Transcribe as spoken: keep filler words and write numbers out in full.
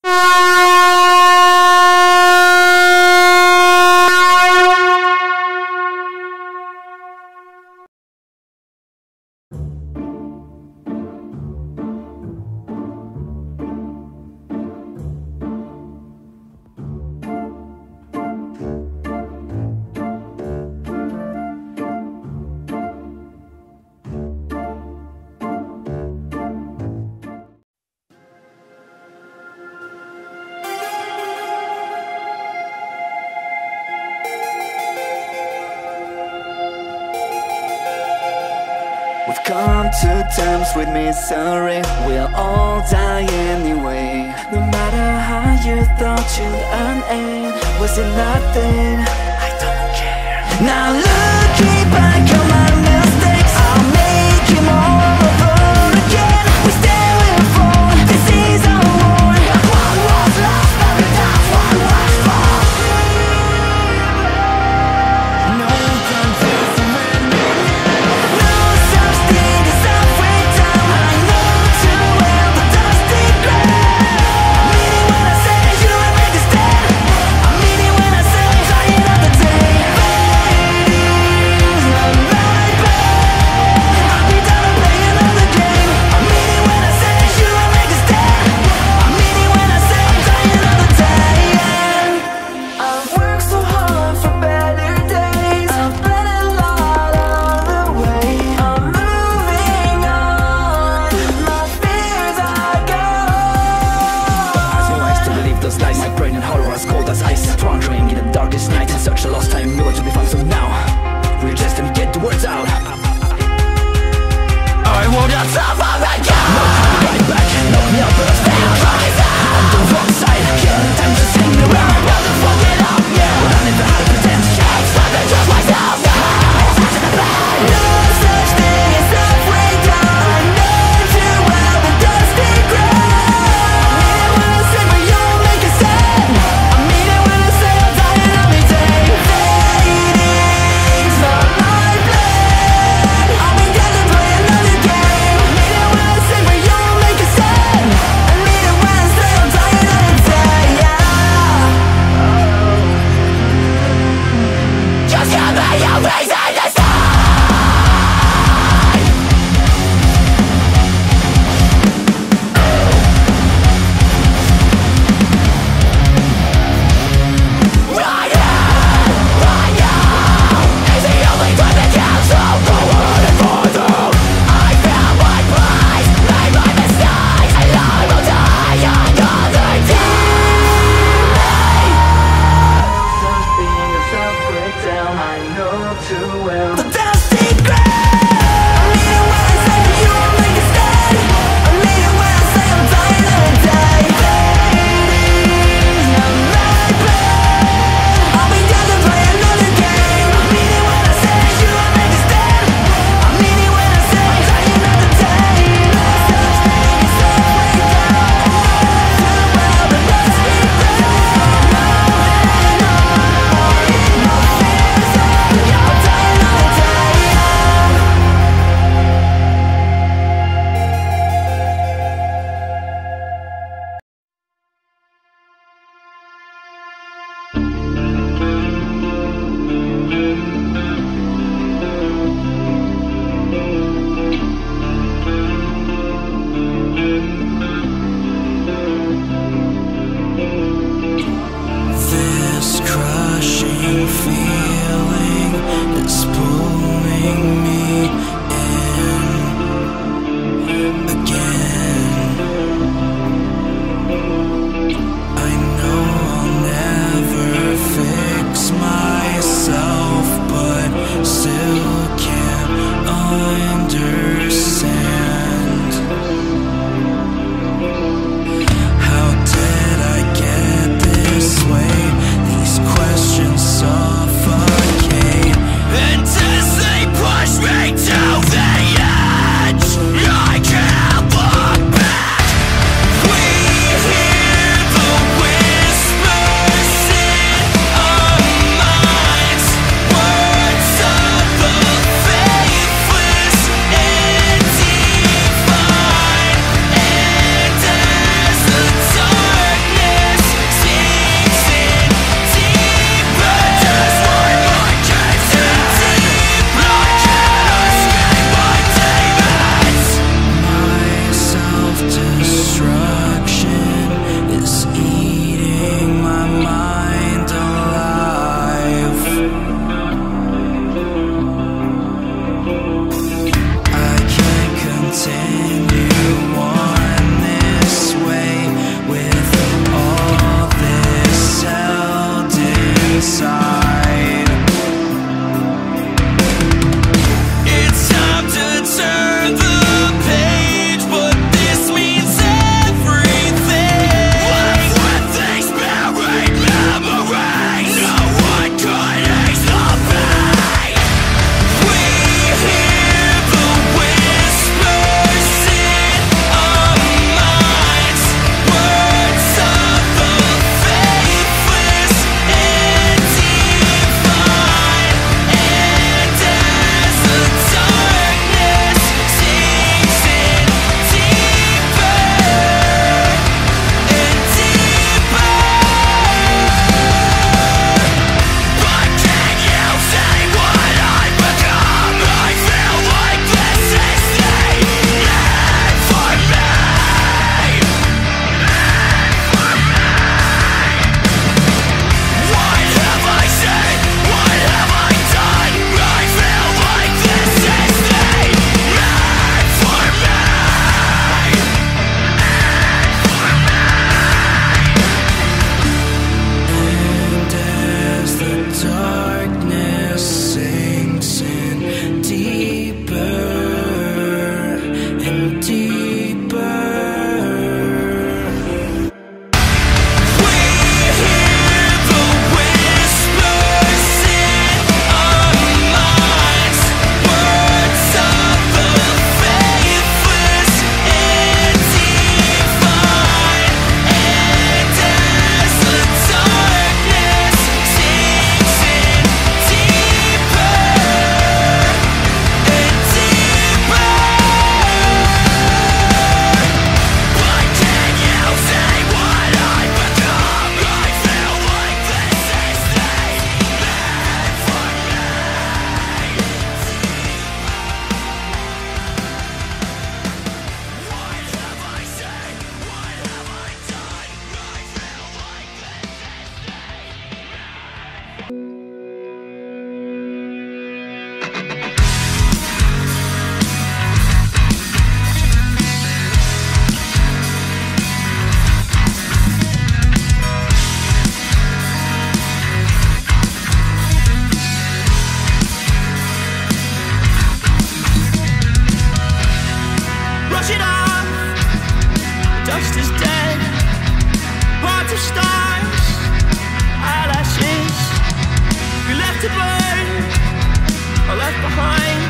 We've come to terms with misery. We'll all die anyway. No matter how you thought you'd earn it, was it nothing? I don't care. Now looking back on my mistakes, I'll make them all over again. We stay with fall. This is our war. One was lost, but that's one was fought. No time to surrender. No such thing as halfway down. I know too well the dusty ground. I mean it when I say you will make a stand. I mean it when I say I'm tired of the day. Fading's not my plan. I'll be done and play another game. I mean it when I say you will make a stand. I mean it when I say I'm tired of the day. I've worked so hard for better days. I've bled a lot along the way. I'm moving on. My fears are gone. No eyes to believe those lies. My brain and horror as cold as ice. Wandering in the darkest night in search of lost time. Nowhere to be found, so now we're just gonna get the words out. I want to stop on my God. No time to fight back. No, no, but I'm staying right on the wrong side. Killing time just hanging around. What the fuck it up, yeah. But I never had to pretend. It's not that just myself. No such thing as halfway down. I know too well the dusty ground. I mean it when I say but you won't make a stand. I mean it when I say I'm tired every day. Fading's not my plan. I'll be dead to play another game. I mean it Dust is dead, hearts of stars, eyelashes. We left to burn, or left behind.